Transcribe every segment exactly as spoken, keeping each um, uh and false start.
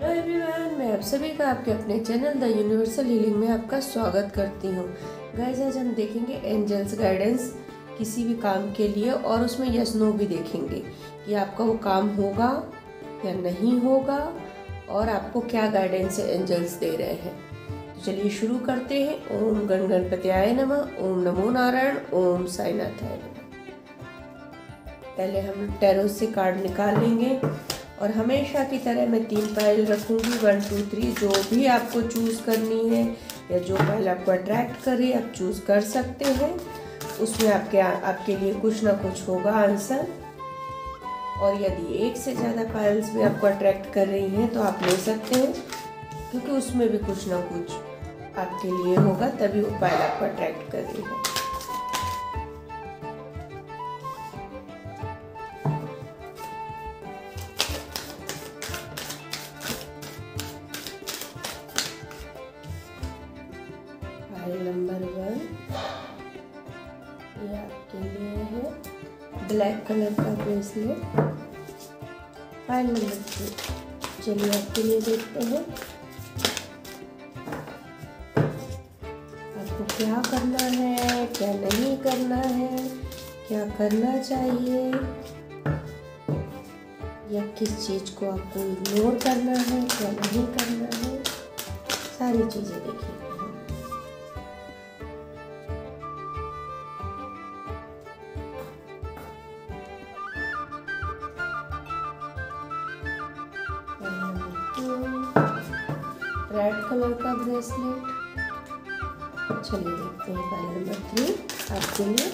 Hello everyone, मैं आप सभी का आपके अपने चैनल द यूनिवर्सल हीलिंग में आपका स्वागत करती हूँ। गाइस, आज हम देखेंगे एंजल्स गाइडेंस किसी भी काम के लिए और उसमें यस नो भी देखेंगे कि आपका वो काम होगा या नहीं होगा और आपको क्या गाइडेंस एंजल्स दे रहे हैं। तो चलिए शुरू करते हैं। ओम गण गणपत्याय नमः, ओम नमो नारायण, ओम साईनाथाय नमः। पहले हम टैरो से कार्ड निकाल लेंगे और हमेशा की तरह मैं तीन पायल रखूँगी, वन टू थ्री। जो भी आपको चूज़ करनी है या जो पायल आपको अट्रैक्ट करे आप चूज़ कर सकते हैं। उसमें आपके आपके लिए कुछ ना कुछ होगा आंसर। और यदि एक से ज़्यादा पायल्स भी आपको अट्रैक्ट कर रही हैं तो आप ले सकते हैं, क्योंकि उसमें भी कुछ ना कुछ आपके लिए होगा, तभी वो पायल आपको अट्रैक्ट कर रही है। पायल नंबर वन ये आपके लिए है, ब्लैक कलर का ब्रेसलेट। पायल नंबर टू, चलिए आपके लिए देखते हैं आपको क्या करना है, क्या नहीं करना है, क्या करना चाहिए या किस चीज़ को आपको इग्नोर करना है, क्या नहीं करना है, सारी चीज़ें देखिए। रेड कलर का ब्रेसलेट। चलिए देखते हैं पायल नंबर थ्री आपके लिए।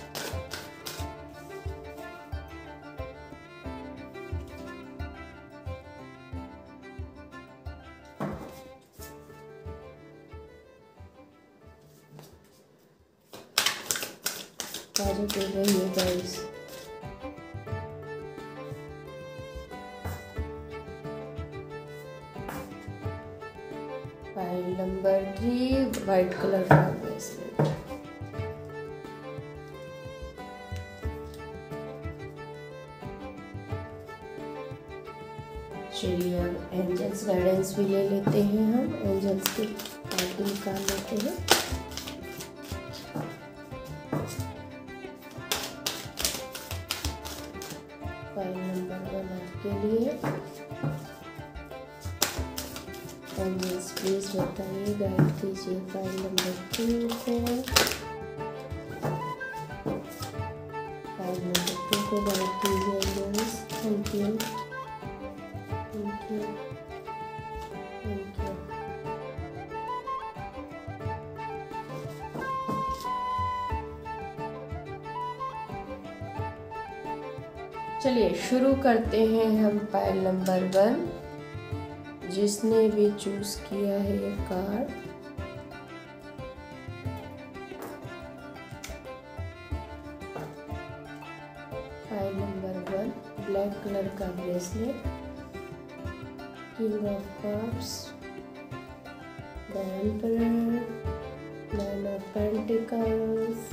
पॉजिटिव रहिए guys. Pile number three, white colour का ब्रेसलेट। चलिए अब एंजल्स गाइडेंस भी ले लेते हैं। हम एंजल्स के कार्ड निकाल लेते हैं। पायल नंबर वन आपके लिए। एंजल्स प्लीज बताइए, गाइड कीजिए पायल नंबर टू को। पायल नंबर टू को गाइड कीजिए angels. Thank you, thank you, thank you. चलिए शुरू करते हैं हम पायल नंबर वन। जिसने भी चूज किया है ये card, pile number one, black colour का bracelet, king of cups, the emperor, nine of pentacles,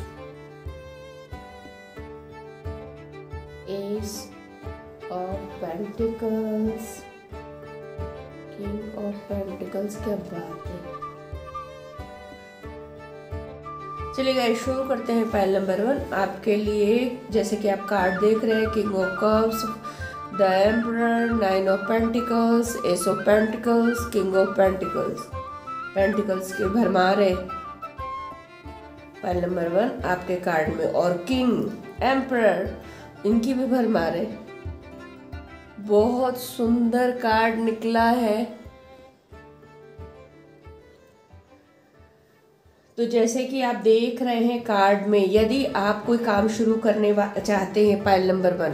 ace of pentacles, king of pentacles. क्या बात है। चलिए गाइस शुरू करते हैं पायल नंबर वन आपके लिए। जैसे कि आप कार्ड देख रहे हैं, king of cups, the emperor, nine of pentacles, ace of pentacles, king of pentacles. Pentacles के भरमारे पायल नंबर वन आपके कार्ड में, और किंग, एम्परर, इनकी भी भरमारे। बहुत सुंदर कार्ड निकला है। तो जैसे कि आप देख रहे हैं कार्ड में, यदि आप कोई काम शुरू करने चाहते हैं पायल नंबर वन,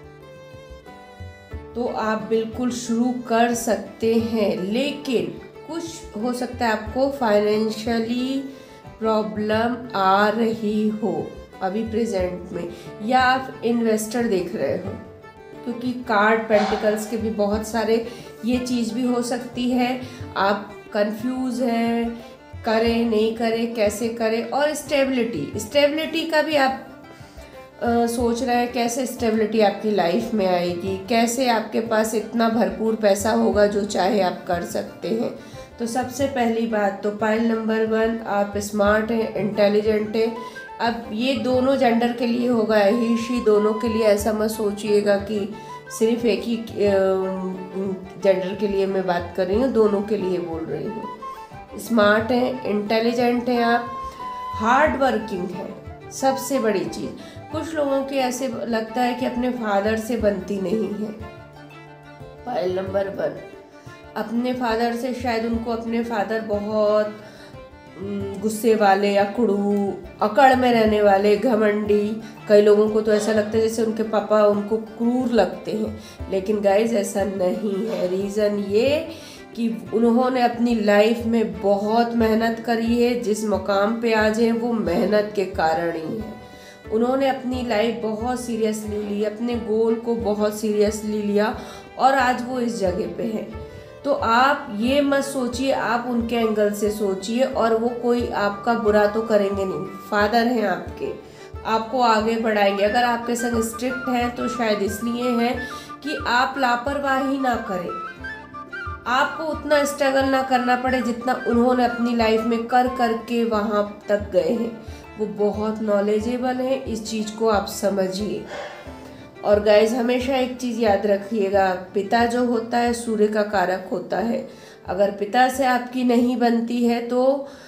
तो आप बिल्कुल शुरू कर सकते हैं। लेकिन कुछ हो सकता है आपको फाइनेंशियली प्रॉब्लम आ रही हो अभी प्रेजेंट में, या आप इन्वेस्टर देख रहे हो, क्योंकि कार्ड पेंटिकल्स के भी बहुत सारे, ये चीज़ भी हो सकती है। आप कंफ्यूज हैं, करें नहीं करें, कैसे करें। और स्टेबिलिटी स्टेबिलिटी का भी आप आ, सोच रहे हैं कैसे स्टेबिलिटी आपकी लाइफ में आएगी, कैसे आपके पास इतना भरपूर पैसा होगा जो चाहे आप कर सकते हैं। तो सबसे पहली बात तो पॉइंट नंबर वन, आप स्मार्ट हैं, इंटेलिजेंट हैं। अब ये दोनों जेंडर के लिए होगा, ही शी दोनों के लिए। ऐसा मत सोचिएगा कि सिर्फ एक ही जेंडर के लिए मैं बात कर रही हूँ, दोनों के लिए बोल रही हूँ। स्मार्ट हैं, इंटेलिजेंट हैं, आप हार्ड वर्किंग है, सबसे बड़ी चीज़। कुछ लोगों के ऐसे लगता है कि अपने फादर से बनती नहीं है। पॉइंट नंबर वन, अपने फादर से शायद उनको अपने फादर बहुत गुस्से वाले, अकड़ू, अकड़ में रहने वाले, घमंडी। कई लोगों को तो ऐसा लगता है जैसे उनके पापा उनको क्रूर लगते हैं, लेकिन गाइज ऐसा नहीं है। रीज़न ये कि उन्होंने अपनी लाइफ में बहुत मेहनत करी है, जिस मुकाम पे आज हैं वो मेहनत के कारण ही है। उन्होंने अपनी लाइफ बहुत सीरियसली ली, अपने गोल को बहुत सीरियसली लिया और आज वो इस जगह पे हैं। तो आप ये मत सोचिए, आप उनके एंगल से सोचिए, और वो कोई आपका बुरा तो करेंगे नहीं। फादर हैं आपके, आपको आगे बढ़ाएंगे। अगर आपके संग स्ट्रिक्ट हैं तो शायद इसलिए हैं कि आप लापरवाही ना करें, आपको उतना स्ट्रगल ना करना पड़े जितना उन्होंने अपनी लाइफ में कर करके वहाँ तक गए हैं। वो बहुत नॉलेजेबल हैं, इस चीज़ को आप समझिए। और गाइज हमेशा एक चीज़ याद रखिएगा, पिता जो होता है सूर्य का कारक होता है। अगर पिता से आपकी नहीं बनती है तो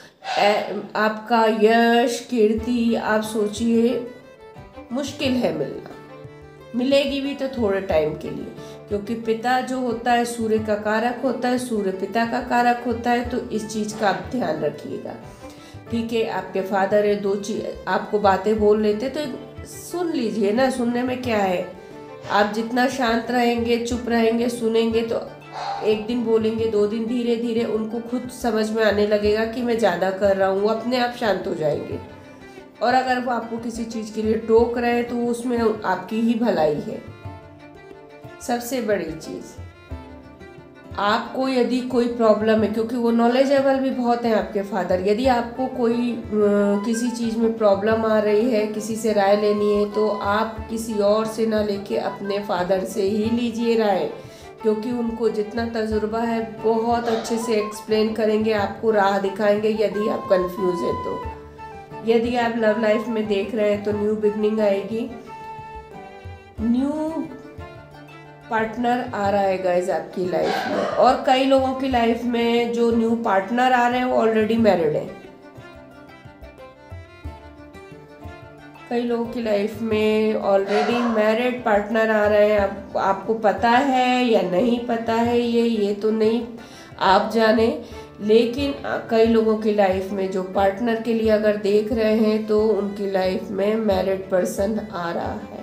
आपका यश, कीर्ति, आप सोचिए मुश्किल है मिलना। मिलेगी भी तो थोड़े टाइम के लिए, क्योंकि पिता जो होता है सूर्य का कारक होता है, सूर्य पिता का कारक होता है। तो इस चीज़ का आप ध्यान रखिएगा, ठीक है। आपके फादर है, दो चीज आपको बातें बोल लेते तो सुन लीजिए ना, सुनने में क्या है। आप जितना शांत रहेंगे, चुप रहेंगे, सुनेंगे तो एक दिन बोलेंगे, दो दिन, धीरे धीरे उनको खुद समझ में आने लगेगा कि मैं ज़्यादा कर रहा हूँ, वो अपने आप शांत हो जाएंगे। और अगर वो आपको किसी चीज़ के लिए टोक रहे हैं तो उसमें आपकी ही भलाई है। सबसे बड़ी चीज़, आपको यदि कोई प्रॉब्लम है, क्योंकि वो नॉलेजेबल भी बहुत हैं आपके फादर, यदि आपको कोई किसी चीज़ में प्रॉब्लम आ रही है, किसी से राय लेनी है, तो आप किसी और से ना लेके अपने फादर से ही लीजिए राय, क्योंकि उनको जितना तजुर्बा है बहुत अच्छे से एक्सप्लेन करेंगे, आपको राह दिखाएंगे यदि आप कंफ्यूज हैं तो। यदि आप लव लाइफ में देख रहे हैं तो न्यू बिगनिंग आएगी, न्यू पार्टनर आ रहा है गाइज आपकी लाइफ में। और कई लोगों की लाइफ में जो न्यू पार्टनर आ रहे हैं वो ऑलरेडी मैरिड हैं। कई लोगों की लाइफ में ऑलरेडी मैरिड पार्टनर आ रहे हैं। आप, आपको पता है या नहीं पता है ये ये तो नहीं आप जाने, लेकिन कई लोगों की लाइफ में जो पार्टनर के लिए अगर देख रहे हैं तो उनकी लाइफ में मैरिड पर्सन आ रहा है।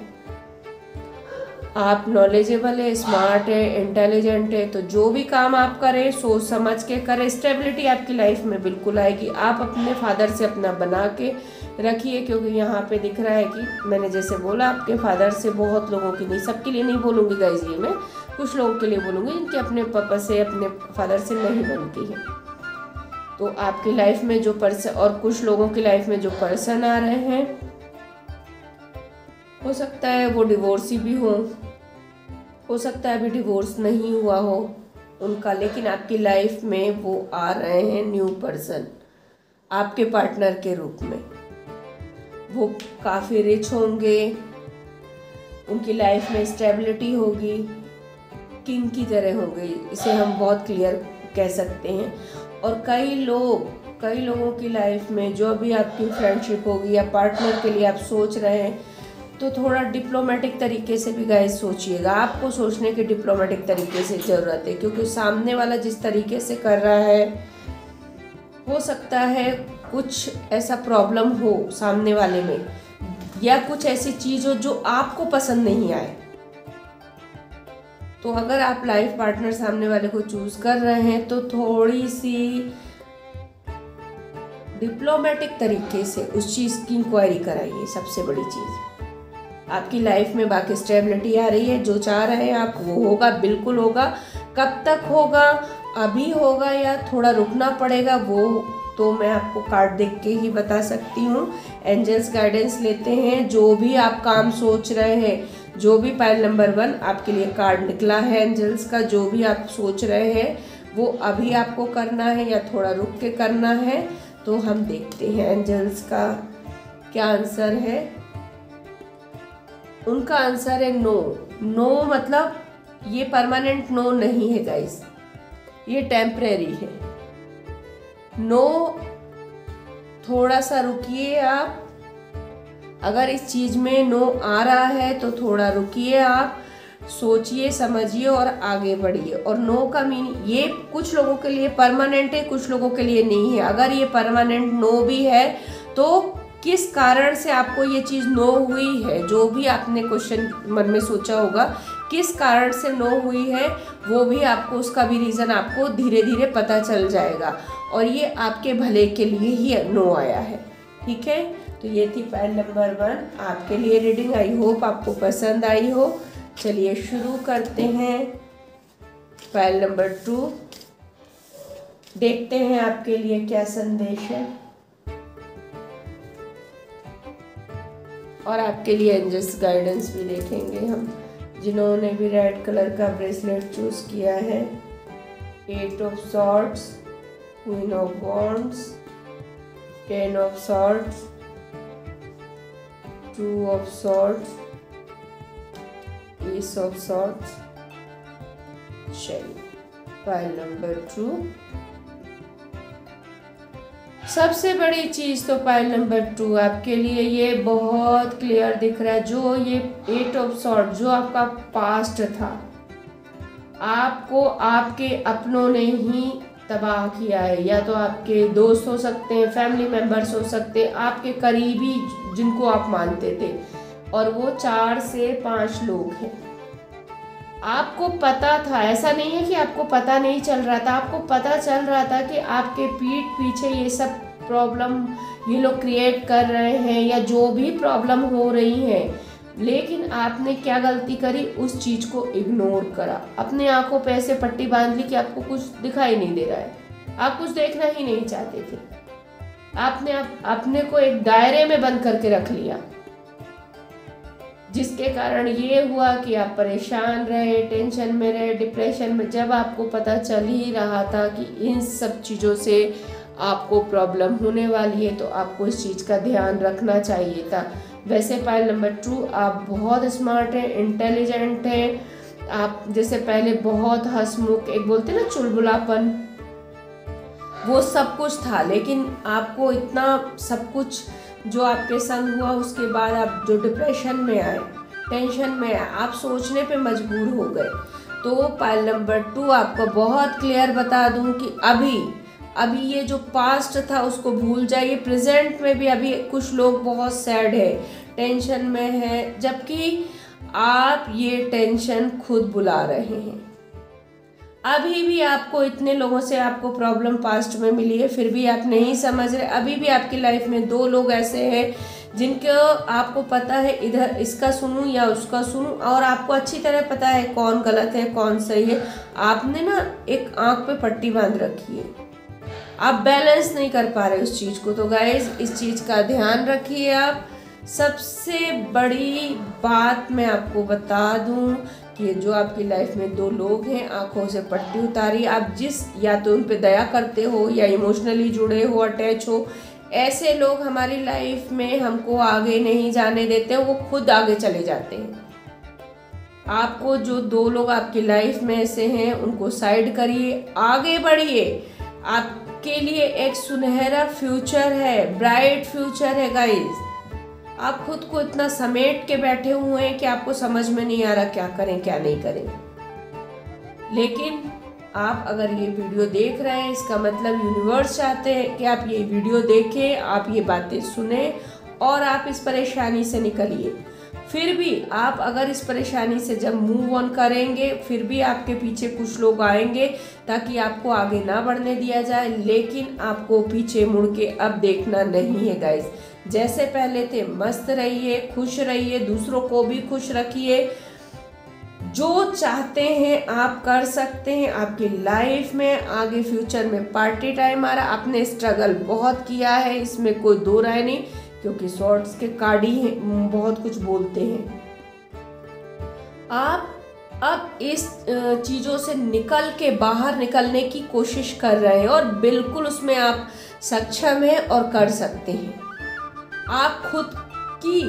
आप नॉलेजेबल है, स्मार्ट है, इंटेलिजेंट है, तो जो भी काम आप करें सोच समझ के करें, स्टेबिलिटी आपकी लाइफ में बिल्कुल आएगी। आप अपने फादर से अपना बना के रखिए, क्योंकि यहाँ पे दिख रहा है कि मैंने जैसे बोला आपके फादर से बहुत लोगों की, नहीं सबके लिए नहीं बोलूँगी गाइज, ये मैं कुछ लोगों के लिए बोलूँगी जिनके अपने पापा से, अपने फादर से नहीं बनती है। तो आपकी लाइफ में जो पर्सन, और कुछ लोगों की लाइफ में जो पर्सन आ रहे हैं हो सकता है वो डिवोर्सी भी हो हो सकता है अभी डिवोर्स नहीं हुआ हो उनका, लेकिन आपकी लाइफ में वो आ रहे हैं न्यू पर्सन आपके पार्टनर के रूप में। वो काफ़ी रिच होंगे, उनकी लाइफ में स्टेबिलिटी होगी, किंग की तरह होंगे, इसे हम बहुत क्लियर कह सकते हैं। और कई लोग कई लोगों की लाइफ में जो भी आपकी फ्रेंडशिप होगी या पार्टनर के लिए आप सोच रहे हैं तो थोड़ा डिप्लोमेटिक तरीके से भी गाइस सोचिएगा। आपको सोचने के डिप्लोमेटिक तरीके से ज़रूरत है, क्योंकि सामने वाला जिस तरीके से कर रहा है हो सकता है कुछ ऐसा प्रॉब्लम हो सामने वाले में, या कुछ ऐसी चीज़ हो जो आपको पसंद नहीं आए। तो अगर आप लाइफ पार्टनर सामने वाले को चूज कर रहे हैं तो थोड़ी सी डिप्लोमेटिक तरीके से उस चीज़ की इंक्वायरी कराइए। सबसे बड़ी चीज़, आपकी लाइफ में बाकी स्टेबिलिटी आ रही है, जो चाह रहे हैं आप वो होगा, बिल्कुल होगा। कब तक होगा, अभी होगा या थोड़ा रुकना पड़ेगा, वो तो मैं आपको कार्ड देख के ही बता सकती हूँ। एंजल्स गाइडेंस लेते हैं, जो भी आप काम सोच रहे हैं, जो भी पाइल नंबर वन आपके लिए कार्ड निकला है एंजल्स का, जो भी आप सोच रहे हैं वो अभी आपको करना है या थोड़ा रुक के करना है। तो हम देखते हैं एंजल्स का क्या आंसर है। उनका आंसर है नो। नो मतलब ये परमानेंट नो नहीं है गाइस, ये टेम्परेरी है। नो, थोड़ा सा रुकिए आप। अगर इस चीज में नो आ रहा है तो थोड़ा रुकिए आप, सोचिए समझिए और आगे बढ़िए। और नो का मीनिंग ये कुछ लोगों के लिए परमानेंट है, कुछ लोगों के लिए नहीं है। अगर ये परमानेंट नो भी है तो किस कारण से आपको ये चीज़ नो हुई है, जो भी आपने क्वेश्चन मन में सोचा होगा किस कारण से नो हुई है, वो भी आपको, उसका भी रीज़न आपको धीरे धीरे पता चल जाएगा। और ये आपके भले के लिए ही नो आया है, ठीक है। तो ये थी पाइल नंबर वन आपके लिए रीडिंग। आई होप आपको पसंद आई हो। चलिए शुरू करते हैं पाइल नंबर टू। देखते हैं आपके लिए क्या संदेश है और आपके लिए एंजल्स गाइडेंस भी देखेंगे हम। जिन्होंने भी रेड कलर का ब्रेसलेट चूज किया है, eight of swords, queen of wands, ten of swords, two of swords, ace of swords. चलिए पाइल नंबर टू। सबसे बड़ी चीज तो पाइल नंबर टू आपके लिए ये बहुत क्लियर दिख रहा है। जो ये एट ऑफ सॉर्ड, जो आपका पास्ट था, आपको आपके अपनों ने ही तबाह किया है। या तो आपके दोस्त हो सकते हैं, फैमिली मेंबर्स हो सकते हैं, आपके करीबी जिनको आप मानते थे, और वो चार से पांच लोग हैं। आपको पता था, ऐसा नहीं है कि आपको पता नहीं चल रहा था, आपको पता चल रहा था कि आपके पीठ पीछे ये सब प्रॉब्लम ये लोग क्रिएट कर रहे हैं या जो भी प्रॉब्लम हो रही है। लेकिन आपने क्या गलती करी, उस चीज को इग्नोर करा, अपने आंखों पे ऐसे पट्टी बांध ली कि आपको कुछ दिखाई नहीं दे रहा है, आप कुछ देखना ही नहीं चाहते थे। आपने आप, अपने को एक दायरे में बंद करके रख लिया, जिसके कारण ये हुआ कि आप परेशान रहे, टेंशन में रहे, डिप्रेशन में। जब आपको पता चल ही रहा था कि इन सब चीज़ों से आपको प्रॉब्लम होने वाली है, तो आपको इस चीज़ का ध्यान रखना चाहिए था। वैसे पाइल नंबर टू आप बहुत स्मार्ट हैं, इंटेलिजेंट हैं। आप जैसे पहले बहुत हंसमुख, एक बोलते ना चुलबुलापन, वो सब कुछ था। लेकिन आपको इतना सब कुछ जो आपके संग हुआ, उसके बाद आप जो डिप्रेशन में आए, टेंशन में आए, आप सोचने पे मजबूर हो गए। तो पाइल नंबर टू आपको बहुत क्लियर बता दूं कि अभी अभी ये जो पास्ट था उसको भूल जाइए। प्रेजेंट में भी अभी कुछ लोग बहुत सैड है, टेंशन में है, जबकि आप ये टेंशन खुद बुला रहे हैं। अभी भी आपको इतने लोगों से आपको प्रॉब्लम पास्ट में मिली है, फिर भी आप नहीं समझ रहे। अभी भी आपकी लाइफ में दो लोग ऐसे हैं जिनको आपको पता है इधर इसका सुनूं या उसका सुनूं, और आपको अच्छी तरह पता है कौन गलत है कौन सही है। आपने ना एक आंख पे पट्टी बांध रखी है, आप बैलेंस नहीं कर पा रहे उस चीज़ को। तो गाइज इस चीज़ का ध्यान रखिए आप। सबसे बड़ी बात मैं आपको बता दूं कि जो आपकी लाइफ में दो लोग हैं, आंखों से पट्टी उतारी। आप जिस या तो उन पे दया करते हो या इमोशनली जुड़े हो, अटैच हो, ऐसे लोग हमारी लाइफ में हमको आगे नहीं जाने देते, वो खुद आगे चले जाते हैं। आपको जो दो लोग आपकी लाइफ में ऐसे हैं उनको साइड करिए, आगे बढ़िए। आपके लिए एक सुनहरा फ्यूचर है, ब्राइट फ्यूचर है गाइस। आप खुद को इतना समेट के बैठे हुए हैं कि आपको समझ में नहीं आ रहा क्या करें क्या नहीं करें। लेकिन आप अगर ये वीडियो देख रहे हैं, इसका मतलब यूनिवर्स चाहते हैं कि आप ये वीडियो देखें, आप ये बातें सुने और आप इस परेशानी से निकलिए। फिर भी आप अगर इस परेशानी से जब मूव ऑन करेंगे, फिर भी आपके पीछे कुछ लोग आएंगे ताकि आपको आगे ना बढ़ने दिया जाए। लेकिन आपको पीछे मुड़ के अब देखना नहीं है गाइस। जैसे पहले थे मस्त रहिए, खुश रहिए, दूसरों को भी खुश रखिए। जो चाहते हैं आप कर सकते हैं आपकी लाइफ में। आगे फ्यूचर में पार्टी टाइम आ रहा, आपने स्ट्रगल बहुत किया है, इसमें कोई दो राय नहीं, क्योंकि शॉर्ट्स के कार्ड ही बहुत कुछ बोलते हैं। आप अब इस चीज़ों से निकल के बाहर निकलने की कोशिश कर रहे हैं और बिल्कुल उसमें आप सक्षम हैं और कर सकते हैं। आप खुद की,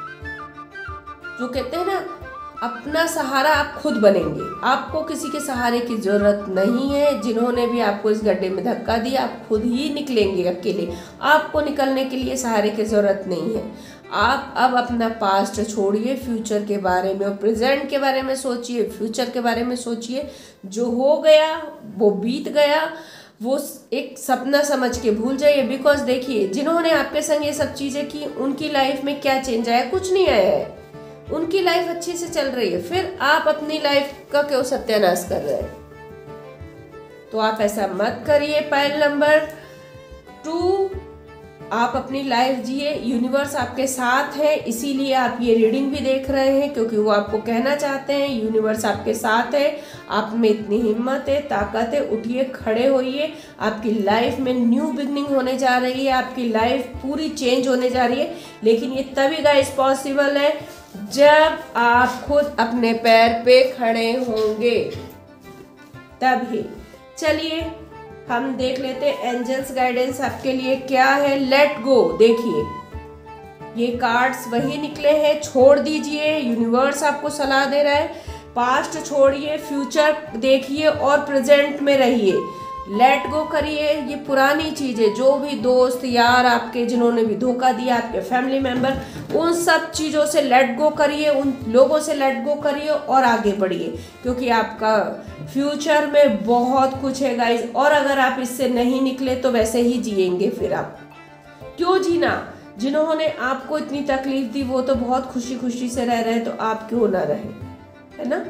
जो कहते हैं ना, अपना सहारा आप खुद बनेंगे। आपको किसी के सहारे की ज़रूरत नहीं है। जिन्होंने भी आपको इस गड्ढे में धक्का दिया, आप खुद ही निकलेंगे अकेले। आपको निकलने के लिए सहारे की ज़रूरत नहीं है। आप अब अपना पास्ट छोड़िए, फ्यूचर के बारे में और प्रेजेंट के बारे में सोचिए, फ्यूचर के बारे में सोचिए। जो हो गया वो बीत गया, वो एक सपना समझ के भूल जाइए। बिकॉज देखिए, जिन्होंने आपके संग ये सब चीज़ें की, उनकी लाइफ में क्या चेंज आया? कुछ नहीं आया है। उनकी लाइफ अच्छे से चल रही है, फिर आप अपनी लाइफ का क्यों सत्यानाश कर रहे हैं? तो आप ऐसा मत करिए। पॉइंट नंबर टू, आप अपनी लाइफ जिए। यूनिवर्स आपके साथ है, इसीलिए आप ये रीडिंग भी देख रहे हैं, क्योंकि वो आपको कहना चाहते हैं यूनिवर्स आपके साथ है। आप में इतनी हिम्मत है, ताकत है, उठिए, खड़े होइए। आपकी लाइफ में न्यू बिगनिंग होने जा रही है, आपकी लाइफ पूरी चेंज होने जा रही है। लेकिन ये तभी गाइस पॉसिबल है जब आप खुद अपने पैर पे खड़े होंगे, तभी। चलिए हम देख लेते हैं एंजल्स गाइडेंस आपके लिए क्या है। Let go. देखिए, ये कार्ड्स वही निकले हैं। छोड़ दीजिए, यूनिवर्स आपको सलाह दे रहा है। पास्ट छोड़िए, फ्यूचर देखिए और प्रेजेंट में रहिए। लेट गो करिए ये पुरानी चीज़ें, जो भी दोस्त यार आपके जिन्होंने भी धोखा दिया, आपके फैमिली मेंबर, उन सब चीज़ों से लेट गो करिए, उन लोगों से लेट गो करिए और आगे बढ़िए, क्योंकि आपका फ्यूचर में बहुत कुछ है गाइस। और अगर आप इससे नहीं निकले तो वैसे ही जिएंगे, फिर आप क्यों जीना? जिन्होंने आपको इतनी तकलीफ दी वो तो बहुत खुशी खुशी से रह रहे हैं, तो आप क्यों ना रहे, है ना।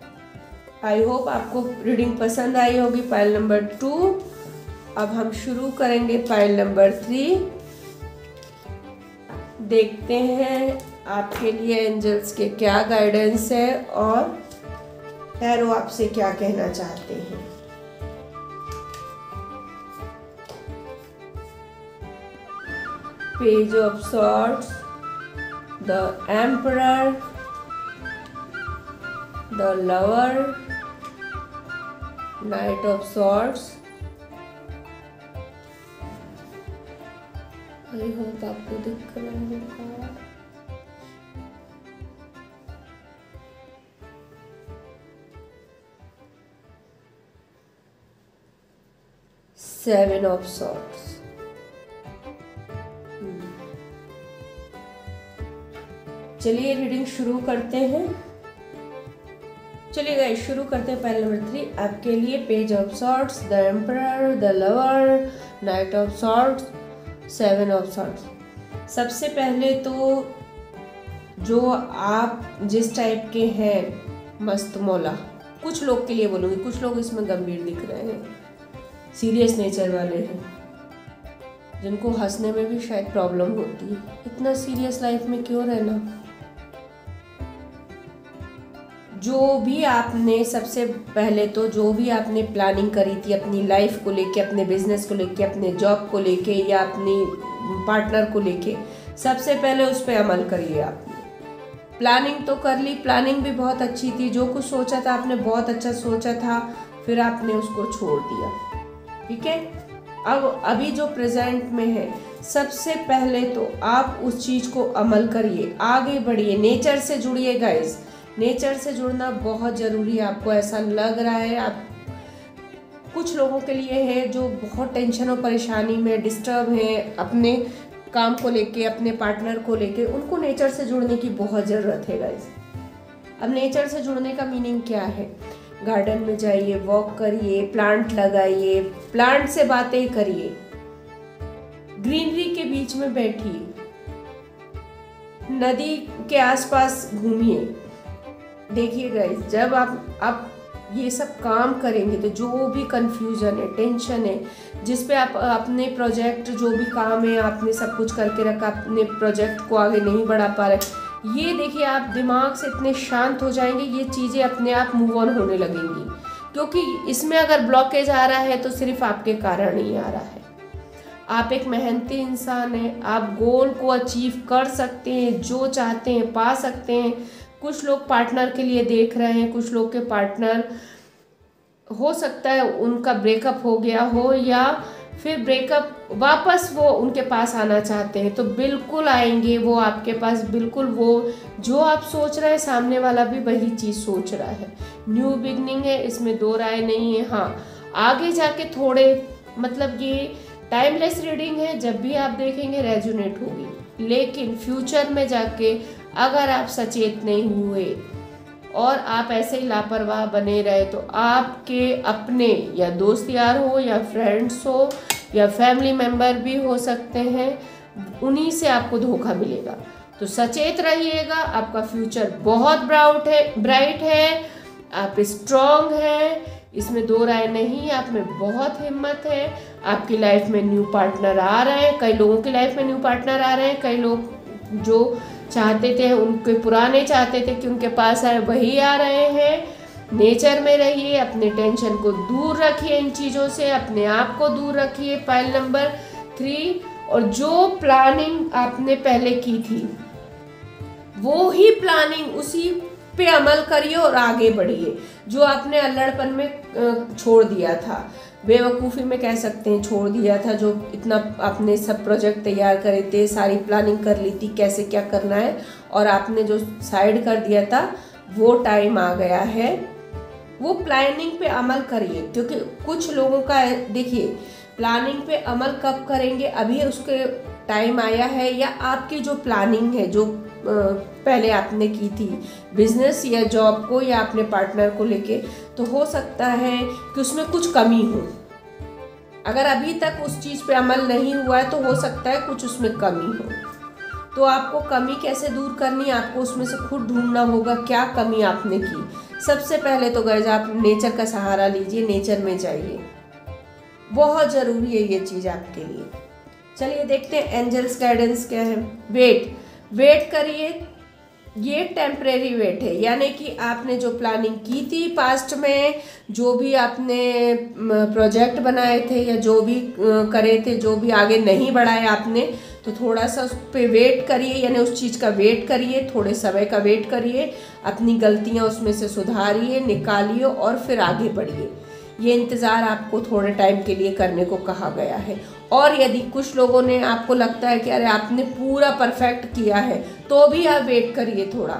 आई होप आपको रीडिंग पसंद आई होगी। Pile number two. अब हम शुरू करेंगे पाइल नंबर थ्री। देखते हैं आपके लिए एंजल्स के क्या गाइडेंस है और टैरो आपसे क्या कहना चाहते हैं। Page of swords, the emperor, the lover, knight of swords. I hope आपको दिख रहा होगा। Seven of swords. चलिए रीडिंग शुरू करते हैं। चलिए गाइस शुरू करते हैं। पहले नंबर थ्री आपके लिए page of swords, the emperor, the lover, knight of swords, seven of swords. सबसे पहले तो जो आप जिस टाइप के हैं मस्त मौला, कुछ लोग के लिए बोलूँगी, कुछ लोग इसमें गंभीर दिख रहे हैं, सीरियस नेचर वाले हैं, जिनको हंसने में भी शायद प्रॉब्लम होती है। इतना सीरियस लाइफ में क्यों रहना। जो भी आपने सबसे पहले तो जो भी आपने प्लानिंग करी थी अपनी लाइफ को लेके, अपने बिजनेस को लेके, अपने जॉब को लेके या अपनी पार्टनर को लेके, सबसे पहले उस पर अमल करिए। आपने प्लानिंग तो कर ली, प्लानिंग भी बहुत अच्छी थी, जो कुछ सोचा था आपने बहुत अच्छा सोचा था, फिर आपने उसको छोड़ दिया, ठीक है। अब अभी जो प्रेजेंट में है, सबसे पहले तो आप उस चीज़ को अमल करिए, आगे बढ़िए, नेचर से जुड़िए गाइस। नेचर से जुड़ना बहुत ज़रूरी है। आपको ऐसा लग रहा है, आप कुछ लोगों के लिए है जो बहुत टेंशन और परेशानी में डिस्टर्ब हैं अपने काम को लेके, अपने पार्टनर को लेके, उनको नेचर से जुड़ने की बहुत ज़रूरत है गाइस। अब नेचर से जुड़ने का मीनिंग क्या है? गार्डन में जाइए, वॉक करिए, प्लांट लगाइए, प्लांट से बातें करिए, ग्रीनरी के बीच में बैठिए, नदी के आसपास घूमिए। देखिए गाइस, जब आप आप ये सब काम करेंगे तो जो भी कंफ्यूजन है, टेंशन है, जिस पे आप अपने प्रोजेक्ट जो भी काम है आपने सब कुछ करके रखा, अपने प्रोजेक्ट को आगे नहीं बढ़ा पा रहे, ये देखिए आप दिमाग से इतने शांत हो जाएंगे, ये चीज़ें अपने आप मूव ऑन होने लगेंगी। क्योंकि इसमें अगर ब्लॉकेज आ रहा है तो सिर्फ आपके कारण ही आ रहा है। आप एक मेहनती इंसान हैं, आप गोल को अचीव कर सकते हैं, जो चाहते हैं पा सकते हैं। कुछ लोग पार्टनर के लिए देख रहे हैं, कुछ लोग के पार्टनर हो सकता है उनका ब्रेकअप हो गया हो या फिर ब्रेकअप वापस वो उनके पास आना चाहते हैं, तो बिल्कुल आएंगे वो आपके पास। बिल्कुल वो जो आप सोच रहे हैं सामने वाला भी वही चीज़ सोच रहा है। न्यू बिगनिंग है, इसमें दो राय नहीं है। हाँ, आगे जाके थोड़े मतलब ये टाइमलेस रीडिंग है, जब भी आप देखेंगे रेजोनेट होगी, लेकिन फ्यूचर में जाके अगर आप सचेत नहीं हुए और आप ऐसे ही लापरवाह बने रहे तो आपके अपने या दोस्त यार हो या फ्रेंड्स हो या फैमिली मेम्बर भी हो सकते हैं, उन्हीं से आपको धोखा मिलेगा। तो सचेत रहिएगा। आपका फ्यूचर बहुत ब्राउट है ब्राइट है, आप स्ट्रॉन्ग हैं, इसमें दो राय नहीं। आप में बहुत हिम्मत है। आपकी लाइफ में न्यू पार्टनर आ रहे हैं, कई लोगों की लाइफ में न्यू पार्टनर आ रहे हैं। कई लोग जो चाहते थे, उनके पुराने चाहते थे कि उनके पास आए, वही आ रहे हैं। नेचर में रहिए, अपने टेंशन को दूर रखिए, इन चीज़ों से अपने आप को दूर रखिए। पाइल नंबर थ्री, और जो प्लानिंग आपने पहले की थी वो ही प्लानिंग उसी पे अमल करिए और आगे बढ़िए। जो आपने अल्लड़पन में छोड़ दिया था, बेवकूफ़ी में कह सकते हैं छोड़ दिया था, जो इतना आपने सब प्रोजेक्ट तैयार करे थे, सारी प्लानिंग कर ली थी कैसे क्या करना है, और आपने जो साइड कर दिया था, वो टाइम आ गया है। वो प्लानिंग पे अमल करिए। क्योंकि कुछ लोगों का देखिए, प्लानिंग पे अमल कब करेंगे, अभी उसके टाइम आया है, या आपकी जो प्लानिंग है जो पहले आपने की थी बिजनेस या जॉब को या अपने पार्टनर को लेके, तो हो सकता है कि उसमें कुछ कमी हो। अगर अभी तक उस चीज़ पे अमल नहीं हुआ है तो हो सकता है कुछ उसमें कमी हो। तो आपको कमी कैसे दूर करनी है, आपको उसमें से खुद ढूंढना होगा क्या कमी आपने की। सबसे पहले तो गाइस आप नेचर का सहारा लीजिए, नेचर में जाइए, बहुत ज़रूरी है ये चीज़ आपके लिए। चलिए देखते हैं एंजल्स गाइडेंस क्या है। वेट वेट करिए, ये टेम्परेरी वेट है, यानी कि आपने जो प्लानिंग की थी पास्ट में, जो भी आपने प्रोजेक्ट बनाए थे या जो भी करे थे, जो भी आगे नहीं बढ़ाए आपने, तो थोड़ा सा उस पर वेट करिए, यानी उस चीज़ का वेट करिए, थोड़े समय का वेट करिए, अपनी गलतियां उसमें से सुधारिए, निकालिए और फिर आगे बढ़िए। ये इंतज़ार आपको थोड़े टाइम के लिए करने को कहा गया है। और यदि कुछ लोगों ने, आपको लगता है कि अरे आपने पूरा परफेक्ट किया है, तो भी आप वेट करिए थोड़ा,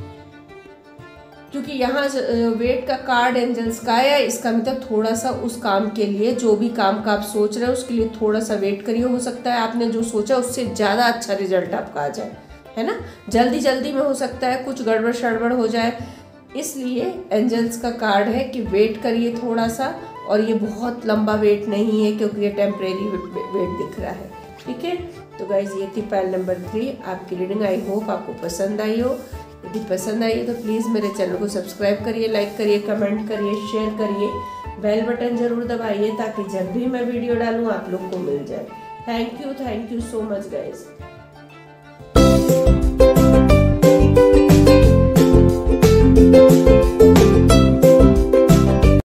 क्योंकि यहाँ वेट का कार्ड एंजल्स का है। इसका मतलब थोड़ा सा उस काम के लिए, जो भी काम का आप सोच रहे हो उसके लिए थोड़ा सा वेट करिए। हो सकता है आपने जो सोचा उससे ज़्यादा अच्छा रिजल्ट आपका आ जाए, है ना। जल्दी जल्दी में हो सकता है कुछ गड़बड़ शड़बड़ हो जाए, इसलिए एंजल्स का कार्ड है कि वेट करिए थोड़ा सा। और ये बहुत लंबा वेट नहीं है, क्योंकि ये टेम्परेरी वेट दिख रहा है, ठीक है। तो गाइज ये थी पाइल नंबर थ्री आपकी रीडिंग। आई होप आपको पसंद आई हो। यदि पसंद आई है तो प्लीज़ मेरे चैनल को सब्सक्राइब करिए, लाइक करिए, कमेंट करिए, शेयर करिए, बेल बटन ज़रूर दबाइए ताकि जब भी मैं वीडियो डालूँ आप लोग को मिल जाए। Thank you thank you so much guys.